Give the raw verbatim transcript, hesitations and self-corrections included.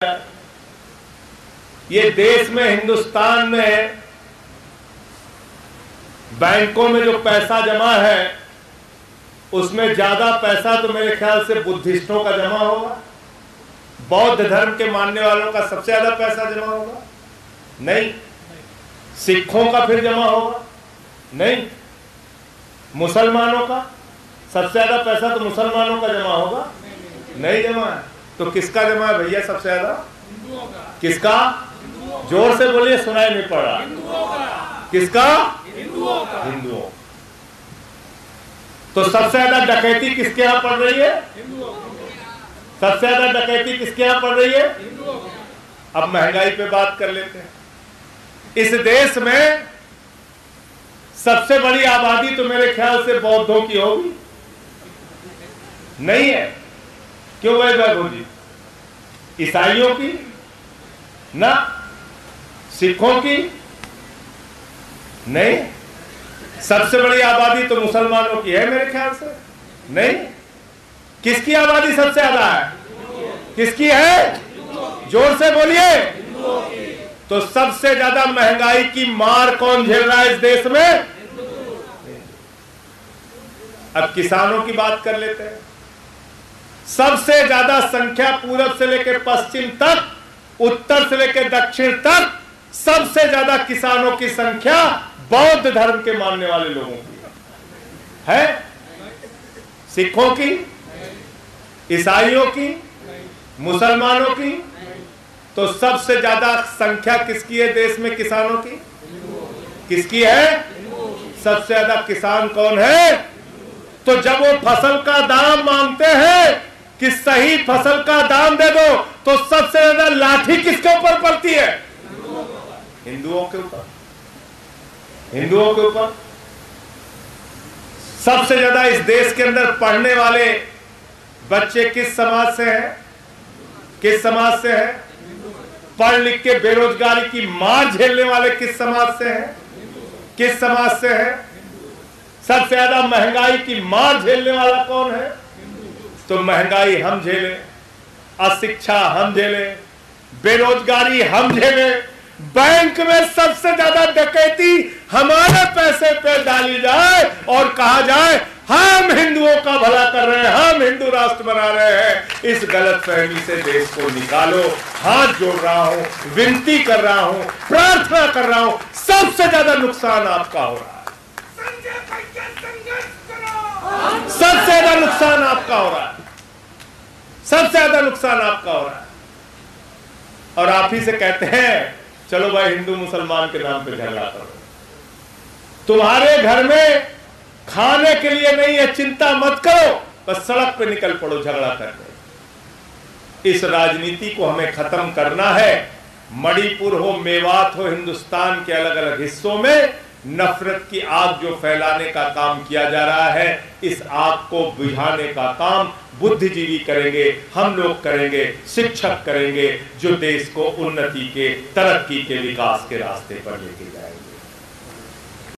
ये देश में, हिंदुस्तान में बैंकों में जो पैसा जमा है उसमें ज्यादा पैसा तो मेरे ख्याल से बुद्धिस्टों का जमा होगा, बौद्ध धर्म के मानने वालों का सबसे ज्यादा पैसा जमा होगा? नहीं। सिखों का फिर जमा होगा? नहीं। मुसलमानों का सबसे ज्यादा पैसा तो मुसलमानों का जमा होगा? नहीं जमा है। तो किसका जमा है भैया सबसे ज्यादा? किसका? जोर से बोलिए, सुनाई नहीं पड़ रहा। किसका? हिंदुओं। तो सबसे ज्यादा डकैती किसके यहां पड़ रही है? सबसे ज्यादा डकैती किसके यहां पड़ रही है? अब महंगाई पे बात कर लेते हैं। इस देश में सबसे बड़ी आबादी तो मेरे ख्याल से बौद्धों की होगी, नहीं है? क्यों है वैभव जी? ईसाइयों की ना, सिखों की नहीं। सबसे बड़ी आबादी तो मुसलमानों की है मेरे ख्याल से, नहीं? किसकी आबादी सबसे ज्यादा है? किसकी है? जोर से बोलिए। तो सबसे ज्यादा महंगाई की मार कौन झेल रहा है इस देश में? अब किसानों की बात कर लेते हैं। सबसे ज्यादा संख्या पूरब से लेकर पश्चिम तक, उत्तर से लेकर दक्षिण तक सबसे ज्यादा किसानों की संख्या बौद्ध धर्म के मानने वाले लोगों की है। सिखों की, ईसाइयों की, मुसलमानों की। तो सबसे ज्यादा संख्या किसकी है देश में किसानों की? किसकी है? सबसे ज्यादा किसान कौन है? तो जब वो फसल का दाम मांगते हैं कि सही फसल का दाम दे दो, तो सबसे ज्यादा लाठी किसके ऊपर पड़ती है? हिंदुओं के ऊपर। हिंदुओं के ऊपर सबसे ज्यादा इस देश के अंदर पढ़ने वाले बच्चे किस समाज से हैं? किस समाज से हैं? पढ़ लिख के बेरोजगारी की मार झेलने वाले किस समाज से हैं? किस समाज से हैं? सबसे ज्यादा महंगाई की मार झेलने वाला कौन है? तो महंगाई हम झेलें, अशिक्षा हम झेलें, बेरोजगारी हम झेलें, बैंक में सबसे ज्यादा डकैती हमारे पैसे पे डाली जाए और कहा जाए हम हिंदुओं का भला कर रहे हैं, हम हिंदू राष्ट्र बना रहे हैं। इस गलतफहमी से देश को निकालो। हाथ जोड़ रहा हूं, विनती कर रहा हूं, प्रार्थना कर रहा हूं। सबसे ज्यादा नुकसान आपका हो रहा है, सबसे ज्यादा नुकसान आपका हो रहा है, सबसे ज्यादा नुकसान आपका हो रहा है। और आप ही से कहते हैं चलो भाई हिंदू मुसलमान के नाम पे झगड़ा करो। तुम्हारे घर में खाने के लिए नहीं है, चिंता मत करो, बस सड़क पे निकल पड़ो झगड़ा करने। इस राजनीति को हमें खत्म करना है। मणिपुर हो, मेवात हो, हिंदुस्तान के अलग अलग हिस्सों में नफरत की आग जो फैलाने का काम किया जा रहा है, इस आग को बुझाने का काम बुद्धिजीवी करेंगे, हम लोग करेंगे, शिक्षक करेंगे, जो देश को उन्नति के, तरक्की के, विकास के रास्ते पर लेके जाएंगे।